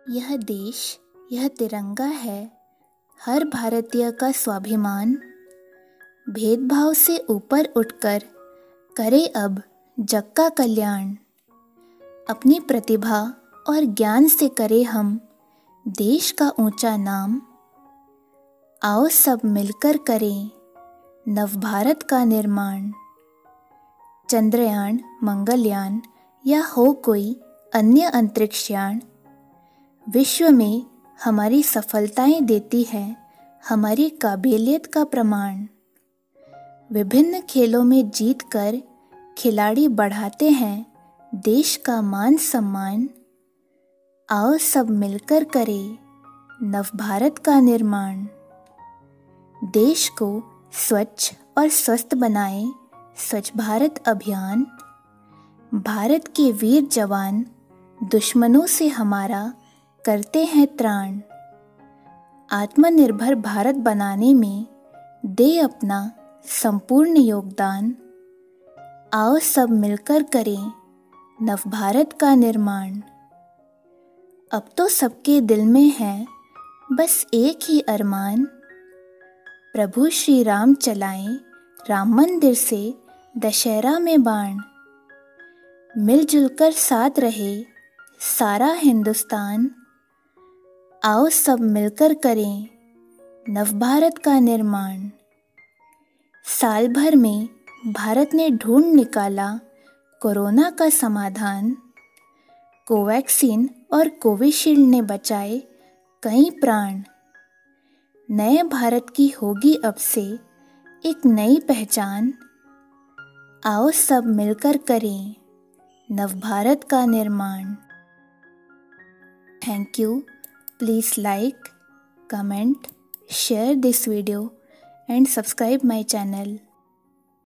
यह देश, यह तिरंगा है हर भारतीय का स्वाभिमान। भेदभाव से ऊपर उठकर करे अब जग का कल्याण। अपनी प्रतिभा और ज्ञान से करे हम देश का ऊंचा नाम। आओ सब मिलकर करें नवभारत का निर्माण। चंद्रयान, मंगलयान या हो कोई अन्य अंतरिक्षयान, विश्व में हमारी सफलताएं देती है हमारी काबिलियत का प्रमाण। विभिन्न खेलों में जीतकर खिलाड़ी बढ़ाते हैं देश का मान सम्मान। आओ सब मिलकर करें नवभारत का निर्माण। देश को स्वच्छ और स्वस्थ बनाएं स्वच्छ भारत अभियान। भारत के वीर जवान दुश्मनों से हमारा करते हैं त्राण। आत्मनिर्भर भारत बनाने में दे अपना संपूर्ण योगदान। आओ सब मिलकर करें नवभारत का निर्माण। अब तो सबके दिल में है बस एक ही अरमान। प्रभु श्री राम चलाएं राम मंदिर से दशहरा में बाण। मिलजुल कर साथ रहे सारा हिंदुस्तान। आओ सब मिलकर करें नवभारत का निर्माण। साल भर में भारत ने ढूंढ निकाला कोरोना का समाधान। कोवैक्सीन और कोविशील्ड ने बचाए कई प्राण। नए भारत की होगी अब से एक नई पहचान। आओ सब मिलकर करें नवभारत का निर्माण। Thank you. Please like, comment, share this video and subscribe my channel.